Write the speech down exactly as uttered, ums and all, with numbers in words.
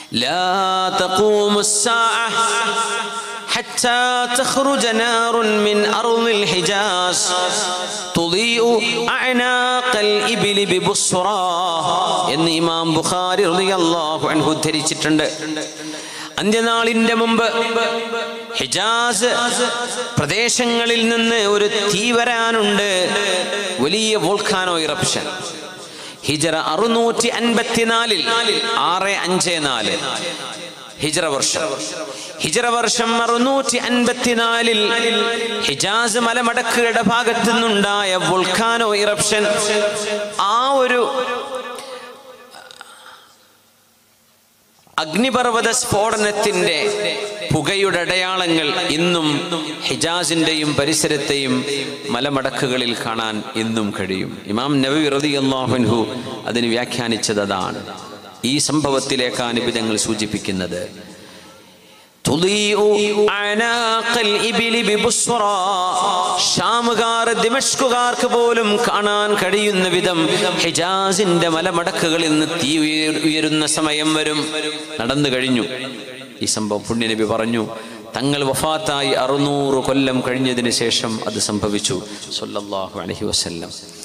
ലാ തഖൂമുസ് സാഅ حتى تخرج نار من أرض الحجاز تضيء أعناق الإبل ببصرى എന്ന് ഇമാം ബുഖാരി റളിയല്ലാഹു അൻഹു ഉദ്ധരിച്ചിട്ടുണ്ട്. അന്ത്യനാളിന്റെ മുമ്പ് ഹിജാസ് പ്രദേശങ്ങളിൽ നിന്ന് ഒരു തീ വരാനുണ്ട്, വലിയ വോൾക്കാനോ ഇറപ്ഷൻ. ഹിജറ അറുന്നൂറ്റി അൻപത്തിനാലിൽ ആറ് അഞ്ച് നാല് ഹിജറ വർഷം ഹിജറ വർഷം അറുന്നൂറ്റി അൻപത്തിനാലിൽ ഹിജാസ് മലമടക്കുകളുടെ ഭാഗത്തു നിന്നുണ്ടായ വോൾക്കാനോ ഇറപ്ഷൻ, ആ ഒരു അഗ്നിപർവ്വത സ്ഫോടനത്തിന്റെ പുകയുടെ അടയാളങ്ങൾ ഇന്നും ഹിജാസിന്റെയും പരിസരത്തെയും മലമടക്കുകളിൽ കാണാൻ ഇന്നും കഴിയും. ഇമാം നവവി റളിയല്ലാഹു അൻഹു അതിന് വ്യാഖ്യാനിച്ചത് അതാണ്. ഈ സംഭവത്തിലേക്കാണ് നിബിധങ്ങൾ സൂചിപ്പിക്കുന്നത്. ഷാമുകാർ ദിമഷ്കുകാർക്ക് പോലും കാണാൻ കഴിയുന്ന വിധം ഹിജാസിന്റെ മലമടക്കുകളിൽ നിന്ന് തീ ഉയരുന്ന സമയം വരും. നടന്നു കഴിഞ്ഞു ഈ സംഭവം. പുണ്യനബി പറഞ്ഞു, തങ്ങൾ വഫാത്തായി അറുന്നൂറ് കൊല്ലം കഴിഞ്ഞതിന് ശേഷം അത് സംഭവിച്ചു സല്ലല്ലാഹു അലൈഹി വസല്ലം.